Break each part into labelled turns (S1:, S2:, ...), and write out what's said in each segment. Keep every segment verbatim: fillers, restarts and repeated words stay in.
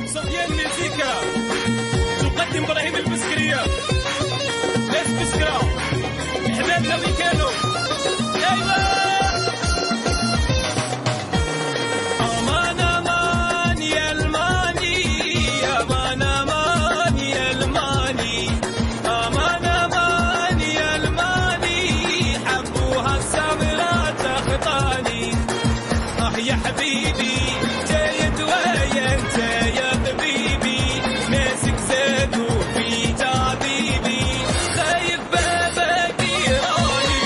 S1: سفيان مزيكا تقدم ابراهيم البسكريه ناس بسكره حماد ويكانو ايوا امان امان يا الماني امان امان يا الماني امان امان يا الماني حبوها السمرة تخطاني اه يا حبيبي جايد ويا انت يا طبيبي ماسك زاد وفي تعذيبي خايف بابك يراني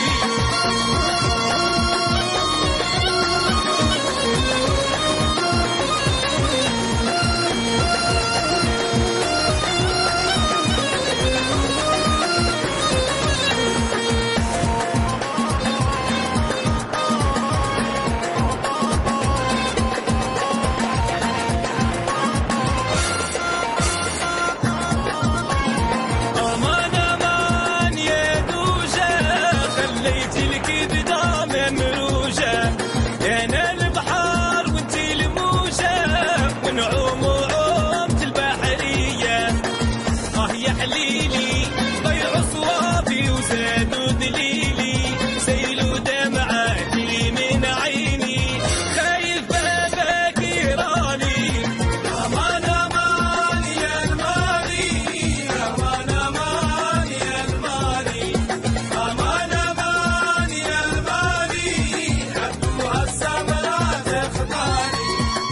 S1: امان امان يا دوجة خليت الكبدة ممروجة انا البحر وانتي الموجة ونعوم وعومة البحرية اه يا حليلي ضيعوا صوابي وزادوا دليلي سيلوا دمعاتي من عيني خايف بابك يراني امان امان يا الماني امان امان يا الماني امان امان يا الماني حبوها السمرة تخطاني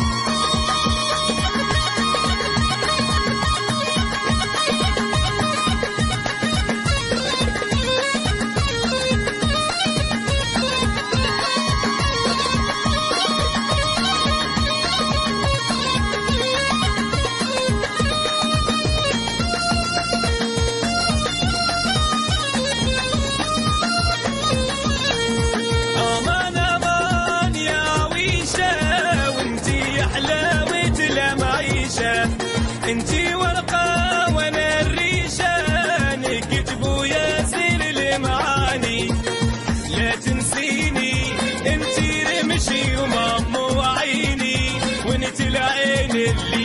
S1: امان امان يا ويشة وانتي يا حلاوة المعيشة انتي ورقة وانا الريشة نكتبوا ياسر المعاني لا تنسيني انتي رمشي ومامو وعيني وانت العين اللي